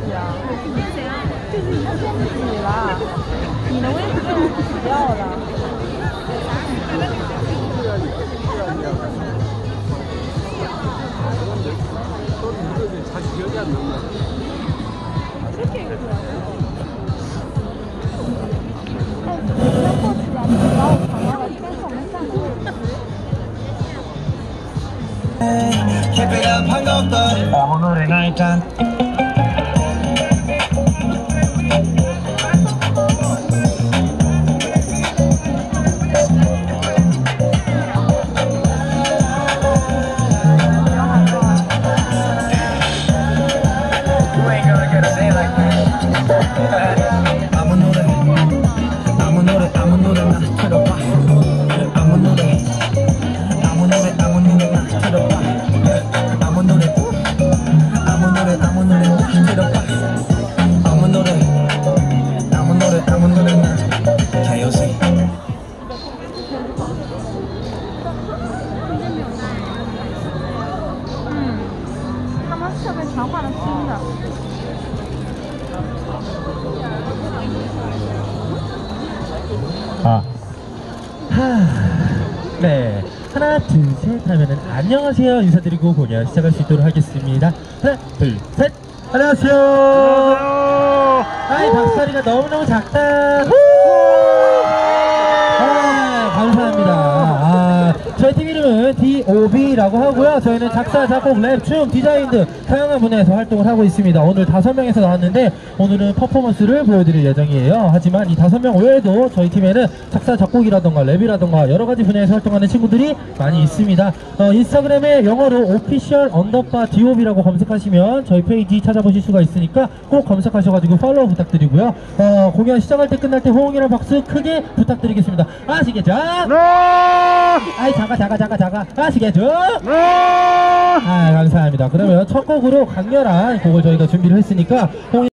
啊？谁啊？就是你自己啦，你的位置被人挤掉了。 Keep it up, 반갑다. 오늘의 일단.设备全换了新的。 네. 하나, 둘, 셋 하면은 안녕하세요 인사드리고 공연 시작할 수 있도록 하겠습니다. 하나, 둘, 셋. 안녕하세요. 아이, 박수소리가 너무너무 작다. 감사합니다. 저희 팀 이름은 DOB라고 하고요. 저희는 작사, 작곡, 랩, 춤, 디자인 등 다양한 분야에서 활동을 하고 있습니다. 오늘 5명에서 나왔는데 오늘은 퍼포먼스를 보여드릴 예정이에요. 하지만 이 5명 외에도 저희 팀에는 작사, 작곡이라던가 랩이라던가 여러가지 분야에서 활동하는 친구들이 많이 있습니다. 인스타그램에 영어로 official_DOB라고 검색하시면 저희 페이지 찾아보실 수가 있으니까 꼭 검색하셔가지고 팔로우 부탁드리고요. 공연 시작할 때 끝날 때 호응이랑 박수 크게 부탁드리겠습니다. 아시겠죠? 네! 아이, 자가 아시겠죠? 네! 감사합니다. 그러면 첫 곡으로 강렬한 곡을 저희가 준비를 했으니까